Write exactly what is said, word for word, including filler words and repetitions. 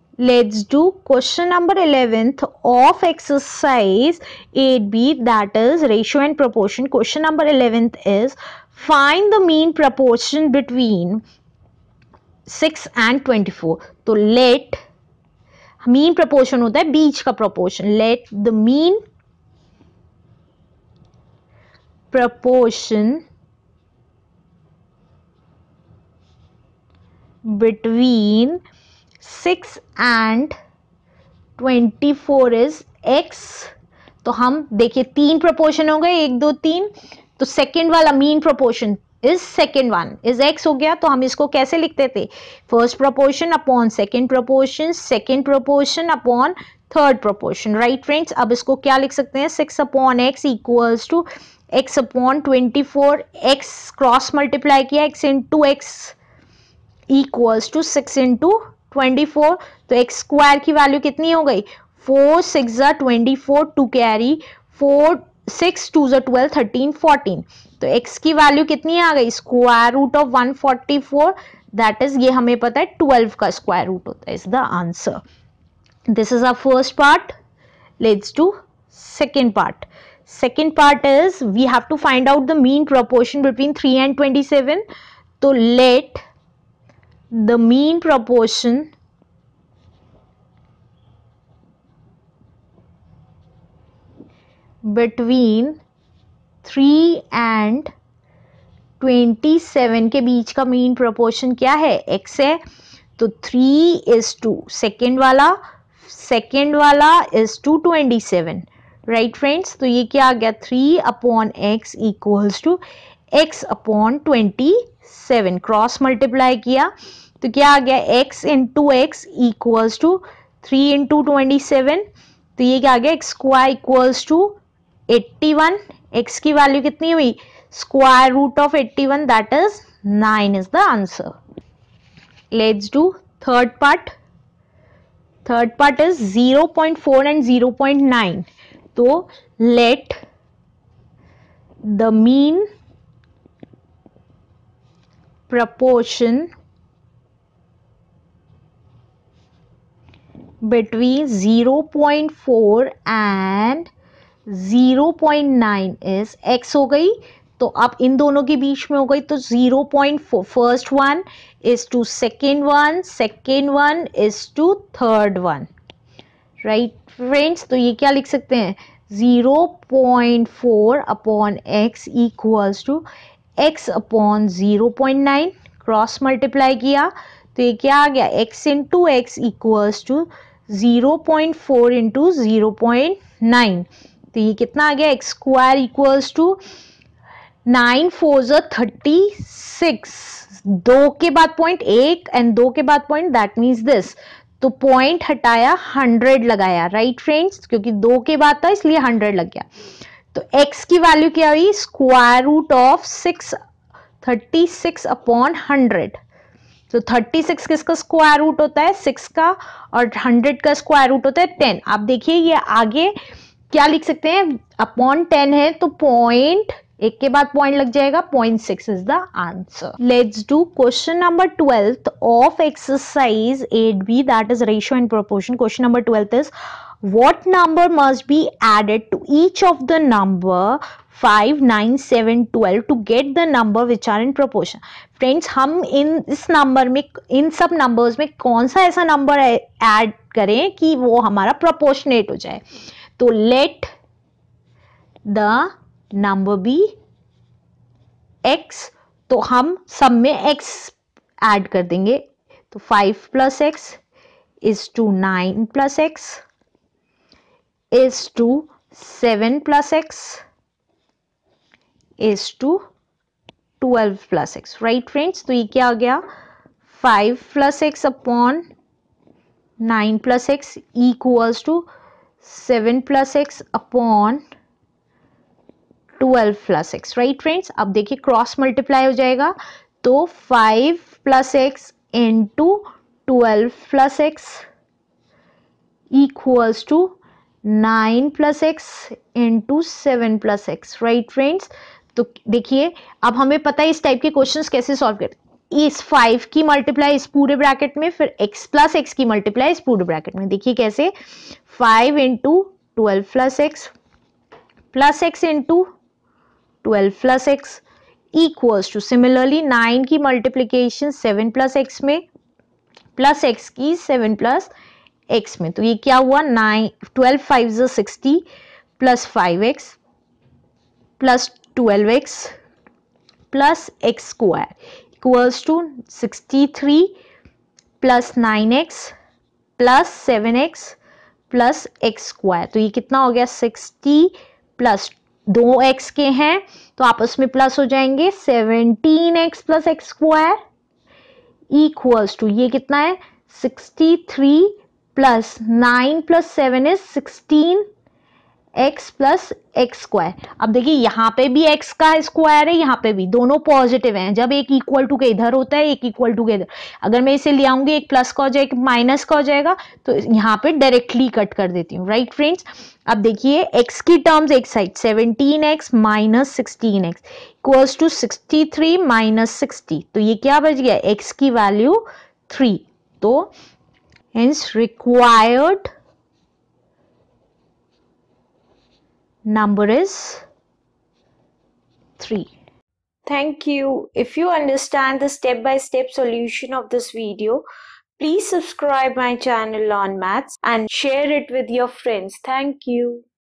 Let's do question number eleventh of exercise eight B, that is ratio and proportion. Question number eleventh is find the mean proportion between six and twenty-four. तो let mean proportion होता है बीच का proportion. Let the mean proportion between six and twenty-four is x. तो हम देखिए तीन proportion हो गए, एक दो तीन, तो सेकेंड वाला mean proportion is second one is x हो गया. तो हम इसको कैसे लिखते थे? First proportion upon second proportion, second proportion upon third proportion. Right friends, अब इसको क्या लिख सकते हैं? Six upon x equals to x upon twenty four. X cross multiply किया, x into x equals to six into twenty four. तो x square की value कितनी हो गई? फोर सिक्स ज़ा twenty four, two carry, four six two ज़ा twelve, thirteen fourteen. तो x की वैल्यू कितनी आ गई? Square root of one forty four, that is, ये हमें पता है ट्वेल्व का स्क्वायर रूट होता है, is the answer. This is our first part. Let's do second part. Second part is we have to find out the mean proportion between three and twenty seven. तो let the mean proportion between three and twenty seven के बीच का mean proportion क्या है? x है. तो three is to second वाला, second वाला is to twenty seven. Right friends, तो ये क्या आ गया? Three upon x equals to x upon twenty seven. Cross multiply किया तो क्या आ गया? x into x equals to three into twenty seven. तो ये क्या आ गया? X square equals to eighty one. x की वैल्यू कितनी हुई? Square root of eighty one, that is nine is the answer. Let's do third part. Third part is zero point four and zero point nine. तो let the mean proportion between zero point four and zero point nine is x हो गई. तो अब इन दोनों के बीच में हो गई, तो zero point four first one is to second one, second one is to third one. Right friends, तो ये क्या लिख सकते हैं? zero point four upon x equals to x upon zero point nine. Cross multiply किया तो ये क्या आ गया? x into x equals to zero point four into zero point nine. तो ये कितना आ गया? x square equals to nine four ज़ा थर्टी सिक्स. दो के बाद पॉइंट, एक एंड दो के बाद पॉइंट, दैट मीन्स दिस. तो पॉइंट हटाया, हंड्रेड लगाया. राइट फ्रेंड्स, क्योंकि दो के बाद था इसलिए हंड्रेड लग गया. तो x की वैल्यू क्या हुई? Square root of six thirty six upon hundred. तो थर्टी सिक्स किसका स्क्वायर रूट होता है? सिक्स का. और हंड्रेड का स्क्वायर रूट होता है टेन. आप देखिए ये आगे क्या लिख सकते हैं? अपॉन टेन है तो पॉइंट, एक के बाद पॉइंट लग जाएगा, point six is the answer. Let's do question number twelfth of exercise eight B, that is ratio and proportion. Question number twelfth is what number must be added to each of the number five, nine, seven, twelve to get the number which are in proportion. Friends, हम इन इस number में, इन सब numbers में कौन सा ऐसा number add करें कि वो हमारा प्रोपोर्शनेट हो जाए? तो let the number be x. तो हम सब में x ऐड कर देंगे. तो five plus x is to nine plus x is to seven plus x is to twelve plus x. right friends, तो ये क्या आ गया? Five plus x upon nine plus x equals to seven plus x upon twelve plus x. right friends, अब देखिए cross multiply हो जाएगा तो five plus x into twelve plus x equals to nine plus x into seven plus x. Right friends, तो देखिए अब हमें पता है इस टाइप के क्वेश्चंस कैसे सॉल्व करते हैं. इस फाइव की मल्टीप्लाई इस पूरे ब्रैकेट में, फिर x प्लस एक्स की मल्टीप्लाई इस पूरे ब्रैकेट में। देखिए कैसे, five into twelve plus x plus x into twelve plus x equals to similarly nine की मल्टीप्लीकेशन सेवन प्लस एक्स में प्लस एक्स की सेवन प्लस एक्स में। तो ये क्या हुआ, नाइन ट्वेल्व फाइव जो sixty plus five x plus twelve x plus x square equals to sixty three plus nine x plus seven x plus x square. तो ये कितना हो गया, सिक्सटी प्लस दो एक्स के हैं तो आपस में प्लस हो जाएंगे, seventeen x plus x square equals to ये कितना है, sixty three plus nine plus seven is sixteen x plus x square. अब देखिए यहाँ पे भी x का स्क्वायर है, यहाँ पे भी, दोनों पॉजिटिव हैं। जब एक इक्वल टू के इधर होता है, एक इक्वल टू के इधर, अगर मैं इसे ले आऊंगी एक प्लस का हो जाएगा, एक माइनस का हो जाएगा, तो यहाँ पे डायरेक्टली कट कर देती हूँ, राइट फ्रेंड्स। अब देखिए x की टर्म्स एक साइड, seventeen x minus sixteen x equals to sixty three minus sixty. तो ये क्या बच गया, x की वैल्यू थ्री। तो hence required number is three. Thank you. If you understand the step-by-step solution of this video, please subscribe my channel on maths and share it with your friends. Thank you.